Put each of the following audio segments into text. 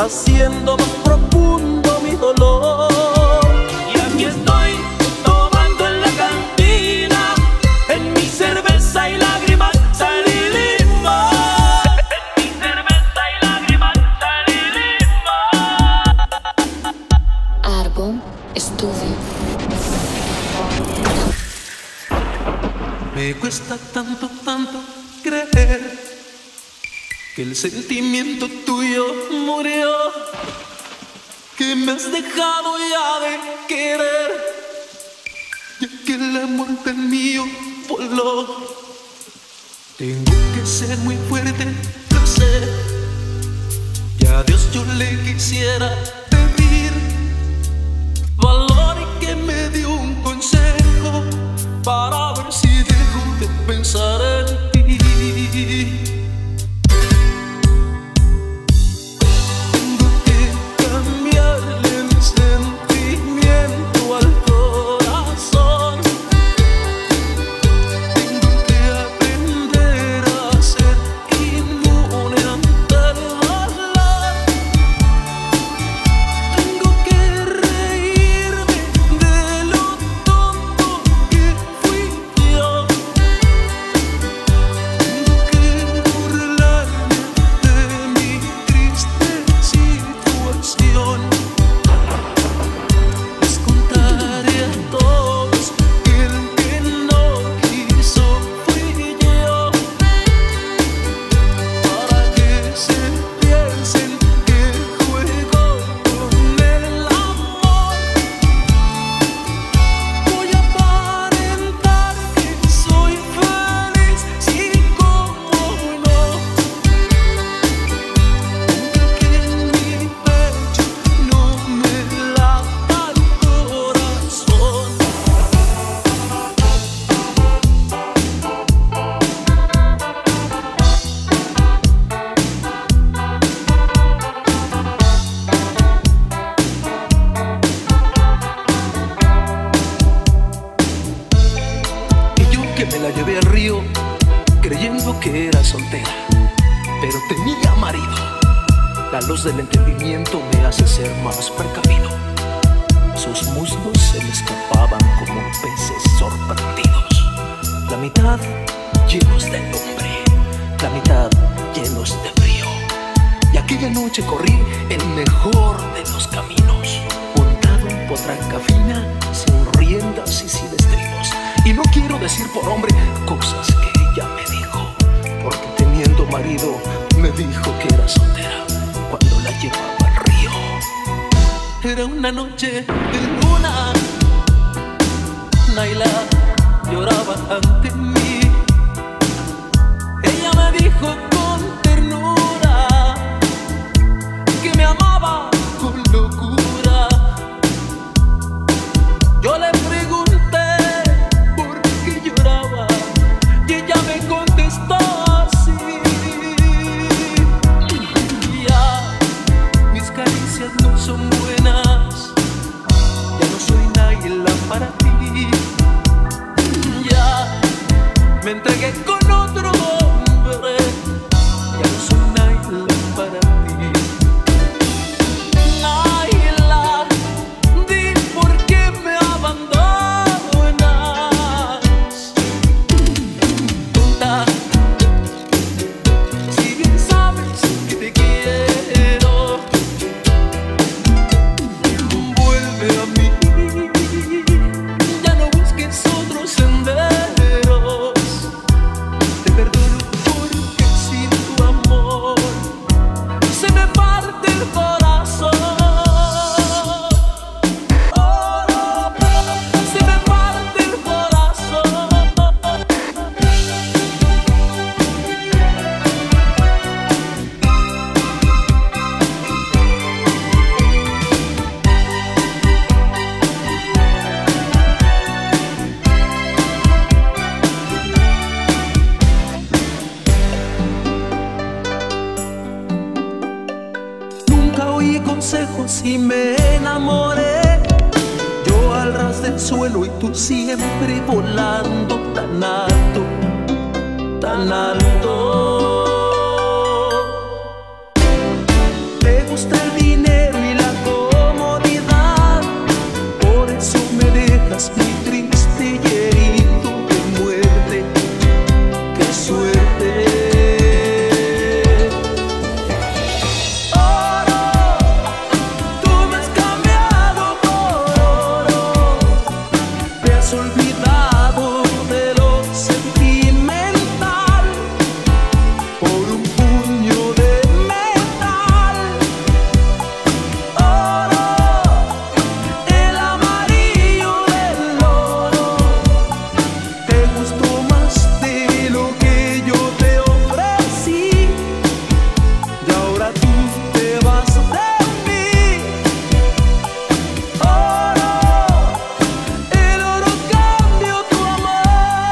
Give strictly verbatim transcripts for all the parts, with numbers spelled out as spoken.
haciendo más profundo mi dolor. Y aquí estoy tomando en la cantina, en mi cerveza y lágrimas sal y limón. En mi cerveza y lágrimas sal y limón. Arbon Studio. Me cuesta tanto, tanto creer que el sentimiento tuyo murió, que me has dejado ya de querer, ya que el amor del mío voló. Tengo que ser muy fuerte, lo sé, y a Dios yo le quisiera pedir valor y que me dé un consejo para ver si dejo de pensar en ti. Tengo que cambiarle mi sentimiento al corazón. Tengo que aprender a ser inmune ante el dolor. Tengo que reírme de lo tonto que fui yo. Tengo que burlarme de mi triste situación. Les contaré a todos que el que no quiso fui yo, para que se piensen que juego con el amor. Voy a aparentar que soy feliz, sí, como no. Que en mi pecho no me lata el corazón. Y yo que me la llevé al río creyendo que era soltera, pero tenía marido. La luz del entendimiento me hace ser más precavido. Sus muslos se me escapaban como peces sorprendidos, la mitad llenos de lumbre, la mitad llenos de frío. Y aquella noche corrí el mejor de los caminos, montado en potranca fina, sin riendas y sin estribos. Y no quiero decir por hombre cosas que ella me dijo, porque teniendo marido me dijo que era soltera cuando la llevaba al río. Era una noche de luna, Naila lloraba ante mí. Ella me dijo con ternura que me amaba con locura. Yo le pregunté por qué lloraba y ella me contestó así: ya, mis caricias no son buenas, ya no soy Naila para ti. Ya me entregué con otro hombre, ya no soy Naila para ti. Naila, di por qué me abandonas. Tonta, si bien sabes que te quiero, vuelve a mí. Ya no busques otros senderos. Te perdono porque sin tu amor se me parte el corazón. Oh, se me parte el corazón. Nunca oí consejos y me enamoré, yo al ras del suelo y tú siempre volando tan alto, tan alto. Te gusta el dinero y la comodidad, por eso me dejas muy triste y herido de muerte. ¡Qué suerte! Oro, tú me has cambiado por oro, te has olvidado de lo sentimental por un puño de metal. Oro, el amarillo del oro, te gustó más de lo que yo te ofrecí, y ahora tú te vas de mí. Oro, el oro cambió tu amor.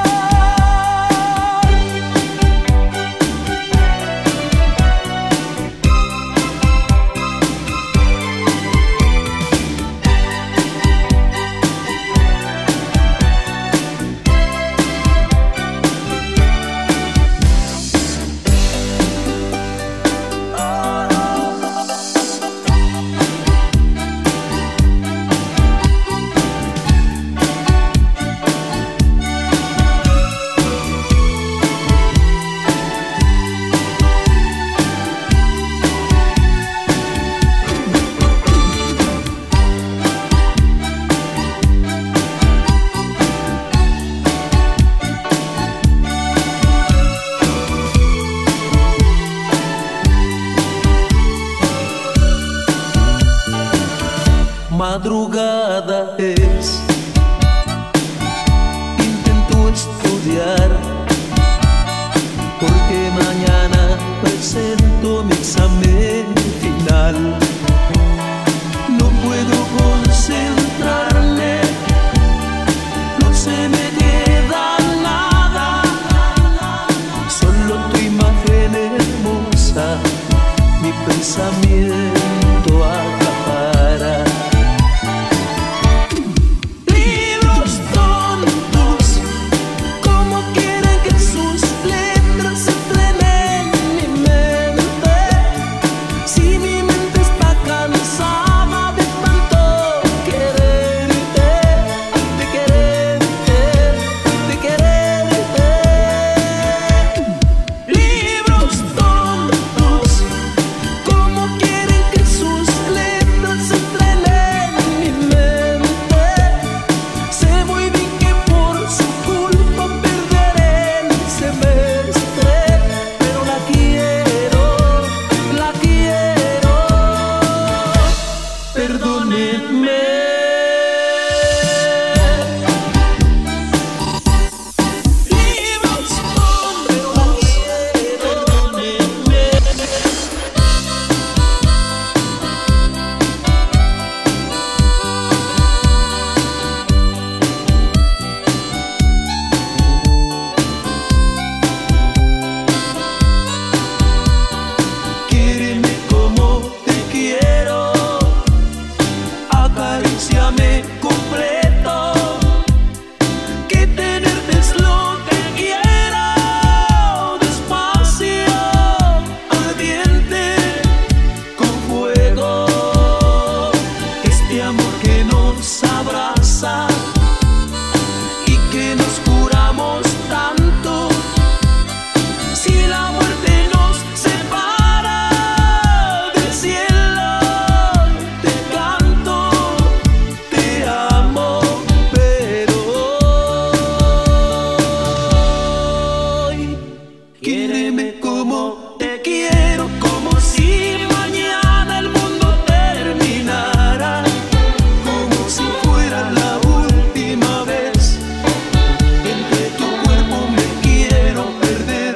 Madrugada es, intento estudiar, porque mañana presento mi examen final. No puedo concentrarme, no se me queda nada, solo tu imagen hermosa mi pensamiento acapara. Libros tontos, ¿cómo quieren que sus letras entren en mi mente? Si mi mente está cansada de tanto quererte, de quererte, de quererte. Libros tontos, ¿cómo quieren que sus letras entren en mi mente? Sé muy bien que por su culpa perderé el semestre, pero la quiero, la quiero. Perdónenme. Libros tontos, perdónenme. Quiéreme como te quiero, acaríciame completo, que tenerte es lo que quiero. Despacio, ardiente, con fuego, este amor que nos abraza y que nos juramos tanto. Si la muerte nos separa del cielo, te canto, te amo, pero hoy quiéreme como te quiero, como si mañana el mundo terminara, como si fuera la última vez. Entre tu cuerpo me quiero perder.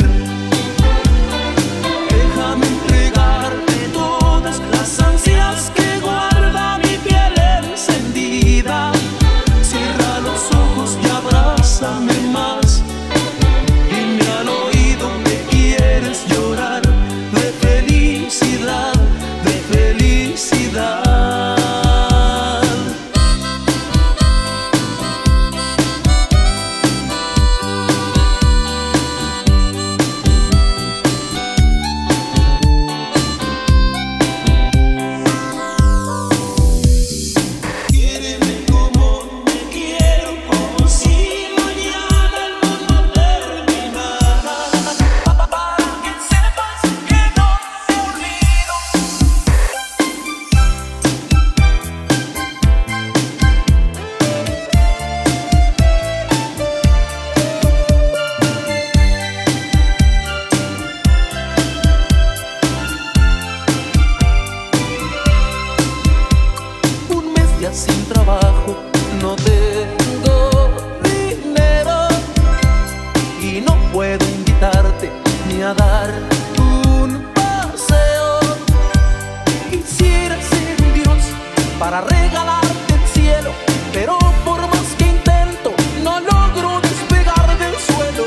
Déjame entregarte todas las ansias que guarda mi piel encendida. Cierra los ojos y abrázame más. Dime al oído que quieres llorar de felicidad, de felicidad. para regalarte el cielo, pero por más que intento no logro despegar del suelo.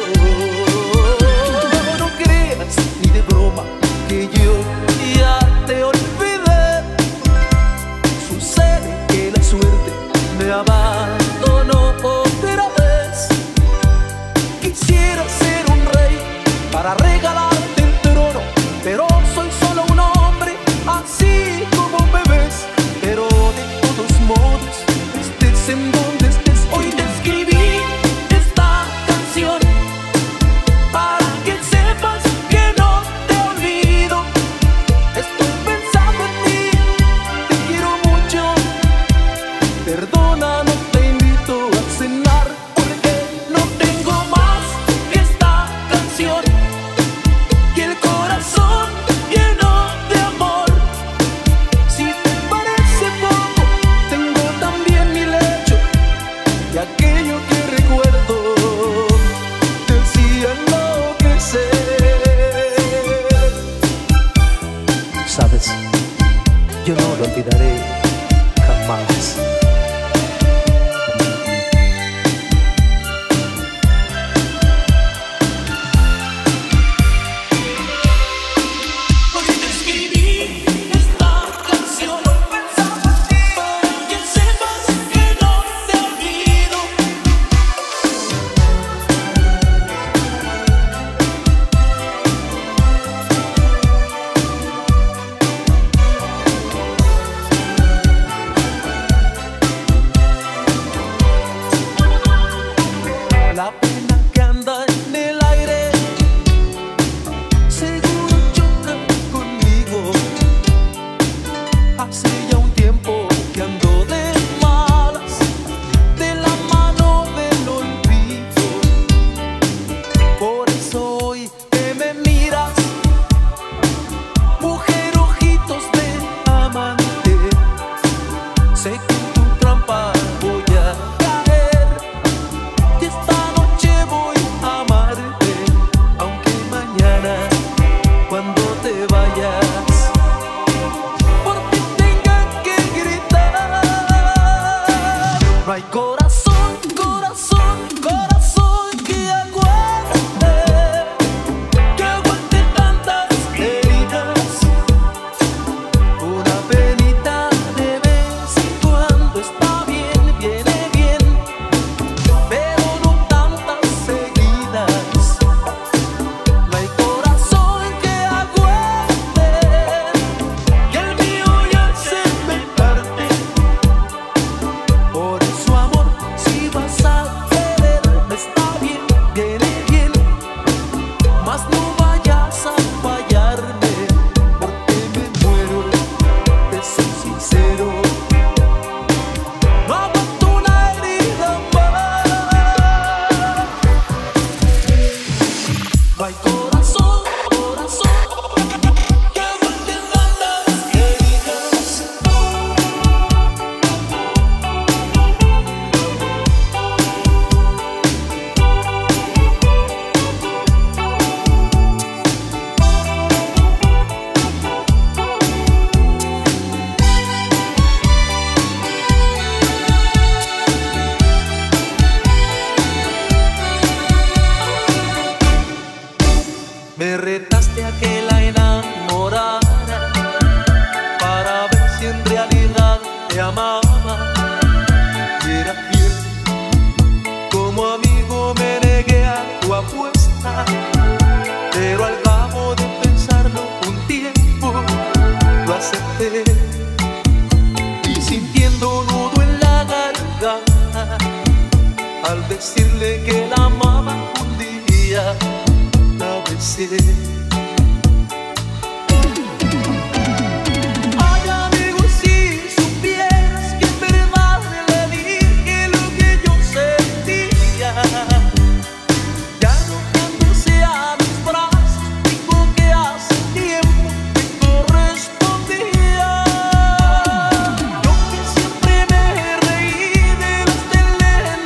No creas ni de broma que yo ya te olvidé. Sucede que la suerte me abandonó otra vez. Quisiera ser un rey para regalarte el trono, pero soy solo un hombre, así como me ves. Pero de todos modos, estés en donde estés, hoy te escribí esta canción para que sepas que no te olvido. Estoy pensando en ti, te quiero mucho. Perdona, no te invito a cenar porque no tengo más que esta canción y el corazón lleno de amor. Si te parece poco, tengo también mi lecho y aquello que recuerdo te hacía enloquecer. Sabes, yo no lo olvidaré jamás. Hoy te escribí esta canción pensando en ti, para que sepas que no te olvido. La pena que anda en el aire seguro choca conmigo. Hace ya un tiempo que ando de malas, de la mano del olvido. Por eso hoy que me miras, mujer, ojitos de amante, sé que en tu trampa voy a caer. Y esta noche voy a amarte, aunque mañana cuando te vayas por ti tenga que gritar. No hay corazón, corazón, corazón que aguante, que aguante tantas heridas. Una penita de vez en cuando está bien, viene bien, pero no tantas seguidas. No hay corazón que aguante, que el mío ya se me parte. Por eso, amor, si vas a quererme está bien, viene bien, mas no vayas a fallarme, porque me muero, te soy sincero. No aguanto una herida más. No hay corazón, corazón que aguante tantas heridas. Me retaste a que la enamorara para ver si en realidad te amaba y era fiel. Como amigo me negué a tu apuesta, pero al cabo de pensarlo un tiempo lo acepté. Y sintiendo un nudo en la garganta al decirle que la amaba un día, la besé. Ay, amigo, si supieras que en verdad le dije lo que yo sentía, ya arrojándose a mis brazos, dijo que hace tiempo que correspondía. Yo que siempre me reí de las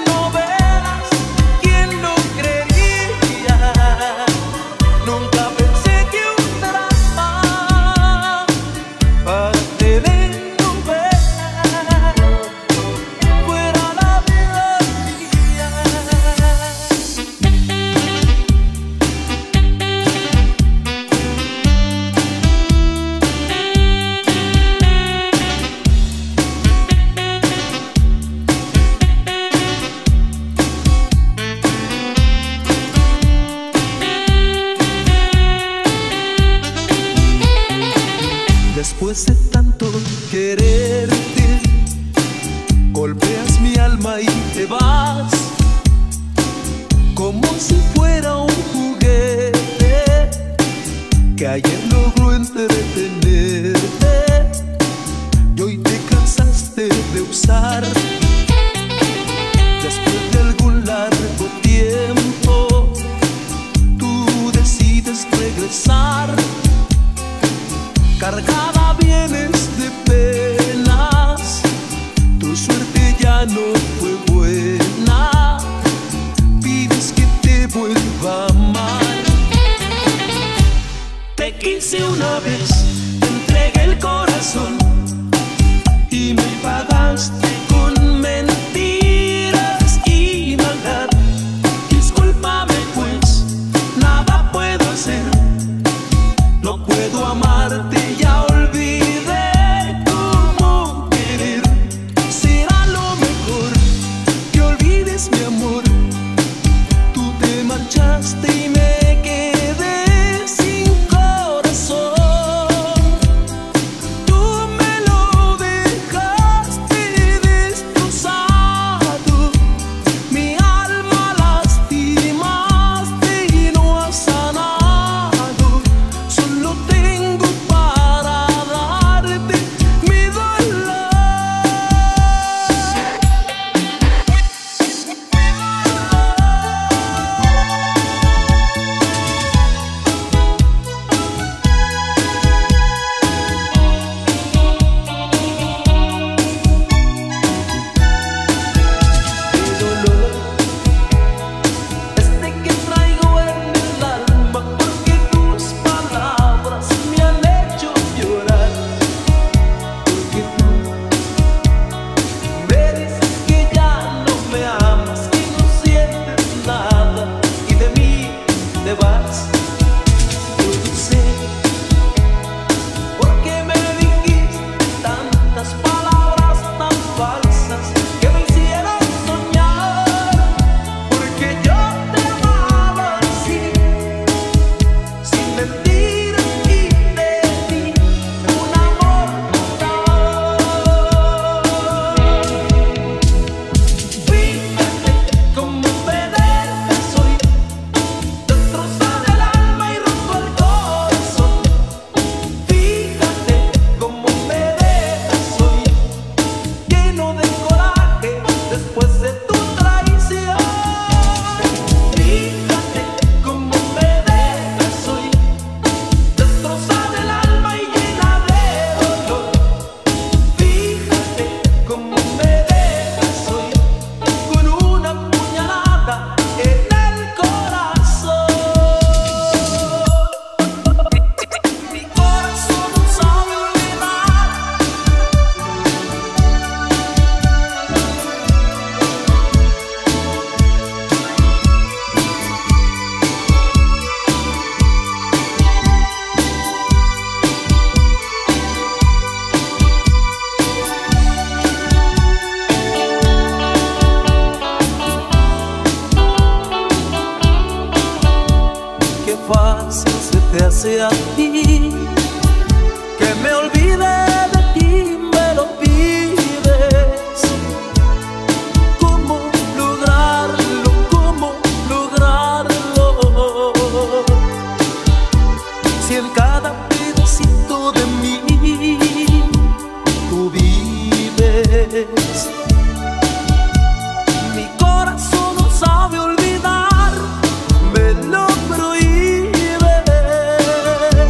telenovelas, ¿quién lo creería? Nunca pensé Después de tanto quererte, golpeas mi alma y te vas, como si fuera un juguete que ayer logró entretenerte y hoy te cansaste de usar. Después de algún largo tiempo, tú decides regresar. Cargada vienes de penas, tu suerte ya no fue buena, pides que te vuelva a amar. Te quise una vez, te entregué el corazón y me pagaste con mentiras y maldad. Discúlpame pues, nada puedo hacer, no puedo amarte. Ya olvidé cómo querer. Será lo mejor que olvides mi amor. Tú te marchaste y me quedé sin corazón. Tú me lo dejaste destrozado, mi alma lastimaste y no has sanado. Solo tengo para darte mi dolor. El dolor este que traigo en el alma, porque tus palabras me han hecho llorar. Porque tú me dices que ya no me amas, que no sientes nada y de mí te vas. Yo no sé por qué me dijiste tantas palabras tan falsas que me hicieron soñar, porque yo te amaba así, sin mentiras, y te di un amor total. Fíjate cómo me dejas hoy, destrozada el alma y roto el corazón. Fíjate cómo me dejas hoy, lleno de coraje después de tu traición. Fíjate cómo me dejas hoy, destrozada el alma y llena de dolor. Fíjate cómo me dejas hoy, con una puñalada en el corazón. Mi corazón no sabe olvidar. Qué fácil se te hace a ti que me olvide de ti, me lo pides. ¿Cómo lograrlo? ¿Cómo lograrlo? Si en cada pedacito de mí tú vives. Mi corazón no sabe olvidar, me lo prohíbe.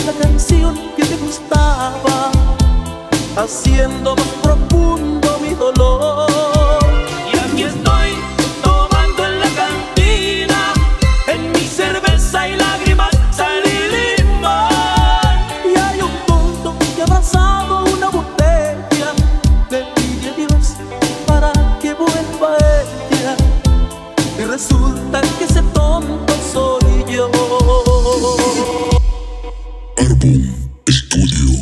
la canción que te gustaba, haciendo más profundo mi dolor. Y aquí estoy tomando en la cantina, en mi cerveza y lágrimas sal y limón. Y hay un tonto que abrazado una botella le pide a Dios para que vuelva ella, y resulta que ese tonto soy yo. Arbum Studio.